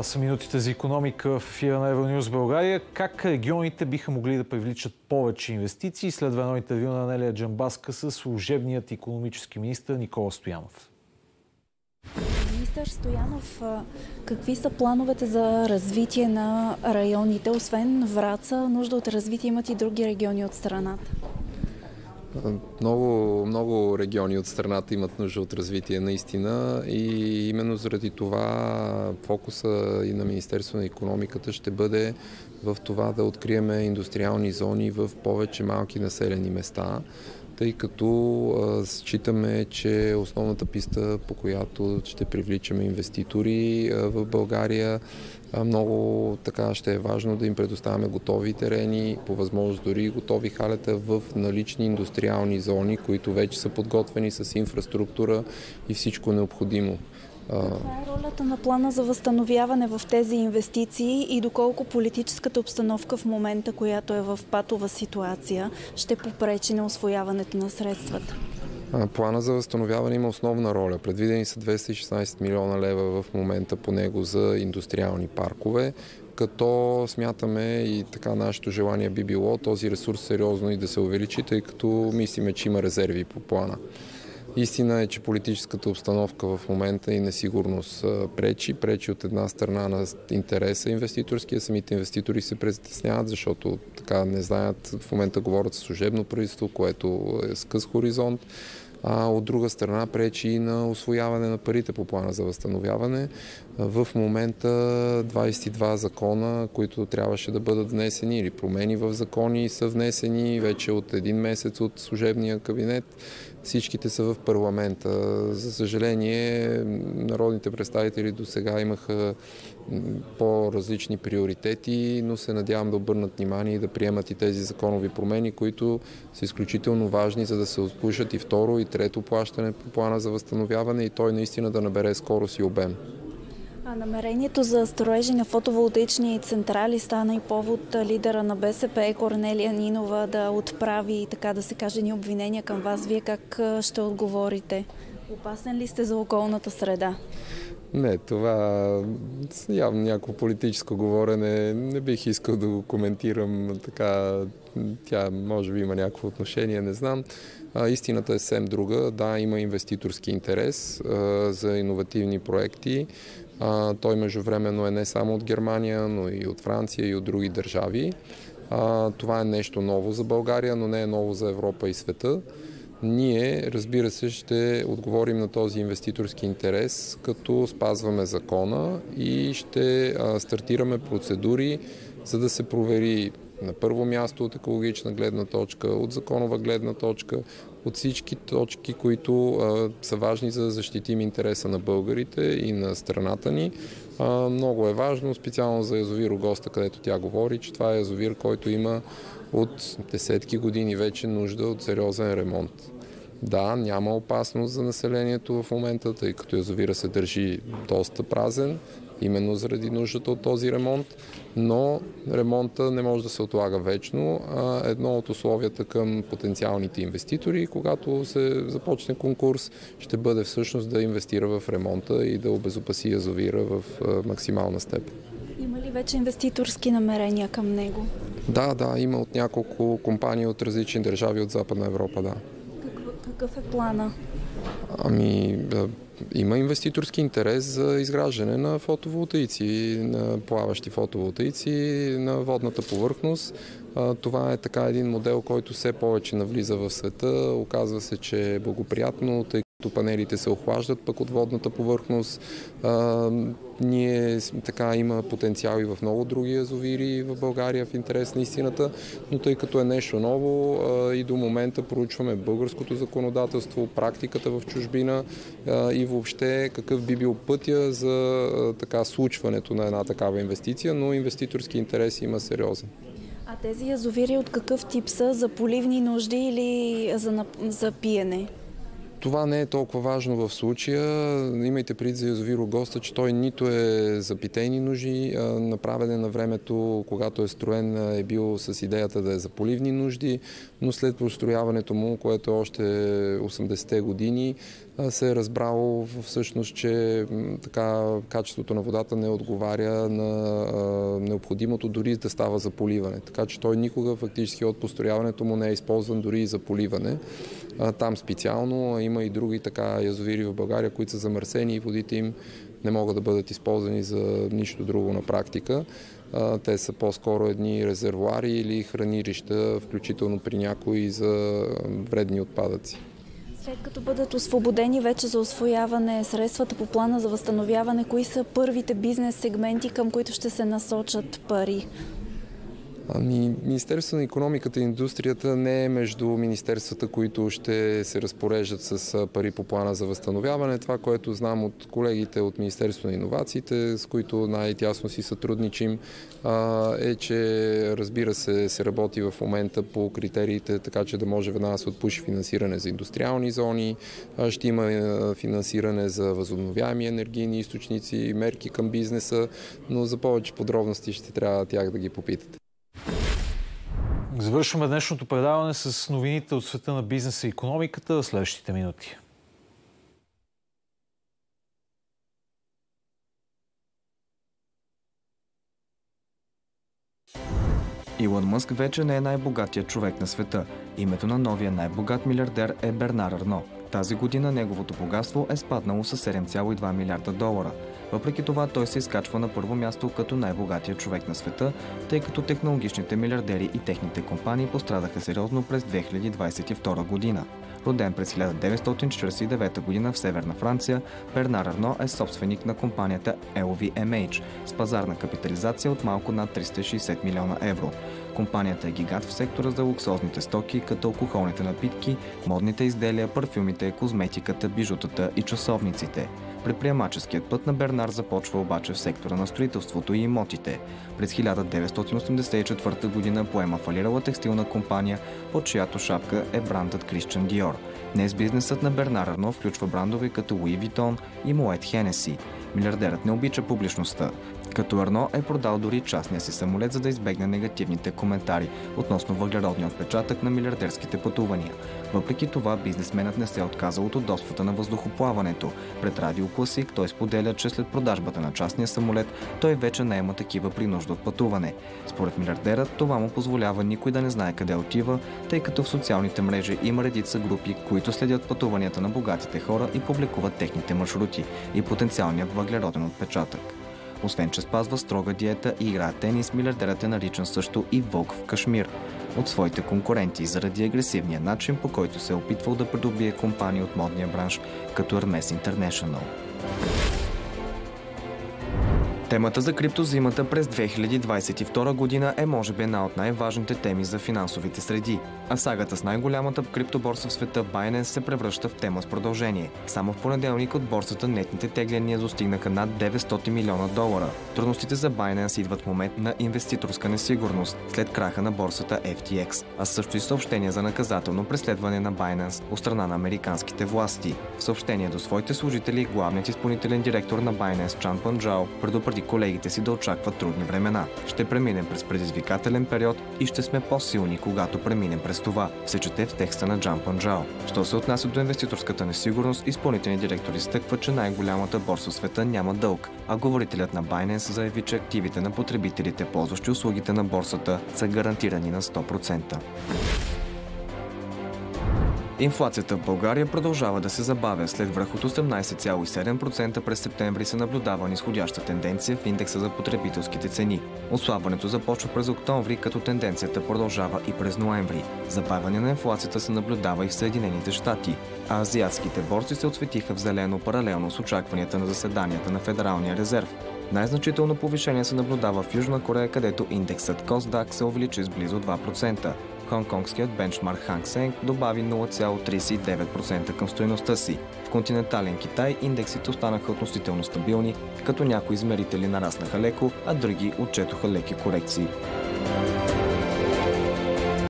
Това са минутите за икономика в ефира на Евронюз България. Как регионите биха могли да привличат повече инвестиции? Следва едно интервю на Анелия Джамбазка с служебният икономически министър Никола Стоянов. Министър Стоянов, какви са плановете за развитие на районите? Освен Враца, нужда от развитие имат и други региони от страната. Много региони от страната имат нужда от развитие наистина и именно заради това фокуса и на Министерство на икономиката ще бъде в това да открием индустриални зони в повече малки населени места, тъй като считаме, че основната писта, по която ще привличаме инвеститори в България, много така ще е важно да им предоставяме готови терени, по възможност дори готови халета в налични индустриални зони, които вече са подготвени с инфраструктура и всичко необходимо. Каква е ролята на плана за възстановяване в тези инвестиции и доколко политическата обстановка в момента, която е в патова ситуация, ще попречи на усвояването на средствата? Плана за възстановяване има основна роля. Предвидени са 216 милиона лева в момента по него за индустриални паркове, като смятаме и така нашето желание би било този ресурс сериозно и да се увеличи, тъй като мислиме, че има резерви по плана. Истина е, че политическата обстановка в момента и несигурност пречи от една страна на интереса инвеститорския. Самите инвеститори се притесняват, защото така не знаят, в момента говорят за служебно правителство, което е с къс хоризонт. А от друга страна пречи и на усвояване на парите по плана за възстановяване. В момента 22 закона, които трябваше да бъдат внесени или промени в закони са внесени вече от един месец от служебния кабинет. Всичките са в парламента. За съжаление, народните представители до сега имаха по-различни приоритети, но се надявам да обърнат внимание и да приемат и тези законови промени, които са изключително важни, за да се отпушат и второ и трето плащане по плана за възстановяване и той наистина да набере скорост и обем. А намерението за строежи на фотоволтаични централи стана и повод лидера на БСП Корнелия Нинова да отправи, така да се каже, ни обвинения към вас. Вие как ще отговорите? Опасен ли сте за околната среда? Не, това явно някакво политическо говорене. Не бих искал да го коментирам така. Тя може би има някакво отношение, не знам. Истината е съвсем друга. Да, има инвеститорски интерес за иновативни проекти. Той междувременно е не само от Германия, но и от Франция и от други държави. Това е нещо ново за България, но не е ново за Европа и света. Ние, разбира се, ще отговорим на този инвеститорски интерес, като спазваме закона и ще стартираме процедури, за да се провери на първо място от екологична гледна точка, от законова гледна точка, от всички точки, които са важни за да защитим интереса на българите и на страната ни. Много е важно, специално за язовир Огоста, където тя говори, че това е язовир, който има от десетки години вече нужда от сериозен ремонт. Да, няма опасност за населението в момента, тъй като язовира се държи доста празен, именно заради нуждата от този ремонт, но ремонта не може да се отлага вечно. Едно от условията към потенциалните инвеститори, когато се започне конкурс, ще бъде всъщност да инвестира в ремонта и да обезопаси язовира в максимална степен. Има ли вече инвеститорски намерения към него? Да, има от няколко компании от различни държави от Западна Европа, да. Какъв е плана? Има инвеститорски интерес за изграждане на фотоволтаици, на плаващи фотоволтаици на водната повърхност. Това е така един модел, който все повече навлиза в света. Оказва се, че е благоприятно, тъй като панелите се охлаждат пък от водната повърхност. Ние така има потенциал и в много други язовири в България в интерес на истината, но тъй като е нещо ново и до момента проучваме българското законодателство, практиката в чужбина и въобще какъв би бил пътя за така случването на една такава инвестиция, но инвеститорски интерес има сериозен. А тези язовири от какъв тип са? За поливни нужди или за пиене? Това не е толкова важно в случая. Имайте предвид за язовир Огоста, че той нито е за питейни нужди, направен на времето, когато е строен, е бил с идеята да е за поливни нужди, но след построяването му, което е още 80-те години, се е разбрало всъщност, че така качеството на водата не отговаря на необходимото дори да става за поливане. Така че той никога фактически от построяването му не е използван дори и за поливане. Там специално има и други така язовири в България, които са замърсени и водите им не могат да бъдат използвани за нищо друго на практика. Те са по-скоро едни резервоари или хранилища, включително при някои за вредни отпадъци. След като бъдат освободени вече за усвояване средствата по плана за възстановяване, кои са първите бизнес сегменти, към които ще се насочат пари? Министерството на икономиката и индустрията не е между министерствата, които ще се разпореждат с пари по плана за възстановяване. Това, което знам от колегите от Министерството на иновациите, с които най-тясно си сътрудничим, е, че разбира се работи в момента по критериите, така че да може веднага да се отпуши финансиране за индустриални зони, ще има финансиране за възобновяеми енергийни източници, мерки към бизнеса, но за повече подробности ще трябва тях да ги попитате. Завършваме днешното предаване с новините от света на бизнеса и икономиката в следващите минути. Илон Мъск вече не е най-богатият човек на света. Името на новия най-богат милиардер е Бернар Арно. Тази година неговото богатство е спаднало с 7,2 милиарда долара. Въпреки това той се изкачва на първо място като най-богатия човек на света, тъй като технологичните милиардери и техните компании пострадаха сериозно през 2022 година. Роден през 1949 година в Северна Франция, Бернар Арно е собственик на компанията LVMH с пазарна капитализация от малко над 360 милиона евро. Компанията е гигант в сектора за луксозните стоки, като алкохолните напитки, модните изделия, парфюмите, козметиката, бижутата и часовниците. Предприемаческият път на Бернар започва обаче в сектора на строителството и имотите. През 1984 година поема фалирала текстилна компания, под чиято шапка е брандът Christian Dior. Днес бизнесът на Бернар Арно включва брандове като Louis Vuitton и Moet Hennessy. Милиардерът не обича публичността, като Арно е продал дори частния си самолет, за да избегне негативните коментари относно въглеродния отпечатък на милиардерските пътувания. Въпреки това, бизнесменът не се е отказал от удобствата на въздухоплаването. Пред Радио Класик той споделя, че след продажбата на частния самолет, той вече наема такива при нужда от пътуване. Според милиардерът, това му позволява никой да не знае къде отива, тъй като в социалните мрежи има редица групи, които следят пътуванията на богатите хора и публикуват техните маршрути и потенциалният въглероден отпечатък. Освен че спазва строга диета и играе тенис, милиардерът е наричан също и вълк в Кашмир от своите конкуренти заради агресивния начин, по който се е опитвал да придобие компании от модния бранш, като Hermes International. Темата за криптозимата през 2022 година е може би една от най-важните теми за финансовите среди. А сагата с най-голямата криптоборса в света Binance се превръща в тема с продължение. Само в понеделник от борсата нетните тегляния достигнаха над 900 милиона долара. Трудностите за Binance идват в момент на инвеститорска несигурност след краха на борсата FTX, а също и съобщения за наказателно преследване на Binance от страна на американските власти. В съобщение до своите служители, главният изпълнителен директор на Binance Чан Панджао предупреди колегите си да очакват трудни времена. Ще преминем през предизвикателен период и ще сме по-силни, когато преминем през това, се чете в текста на Чан Панджао. Що се отнася до инвеститорската несигурност, изпълнителният директор изтъква, че най-голямата борса в света няма дълг, а говорителят на Binance заяви, че активите на потребителите, ползващи услугите на борсата, са гарантирани на 100%. Инфлацията в България продължава да се забавя. След връх от 18,7% през септември се наблюдава нисходяща тенденция в индекса за потребителските цени. Отслабването започва през октомври, като тенденцията продължава и през ноември. Забавяне на инфлацията се наблюдава и в Съединените щати, а азиатските борси се отсветиха в зелено паралелно с очакванията на заседанията на Федералния резерв. Най-значително повишение се наблюдава в Южна Корея, където индексът Косдак се увеличи с близо 2%. Хонконгският бенчмарк Ханг Сенг добави 0,39% към стойността си. В континентален Китай индексите останаха относително стабилни, като някои измерители нараснаха леко, а други отчетоха леки корекции.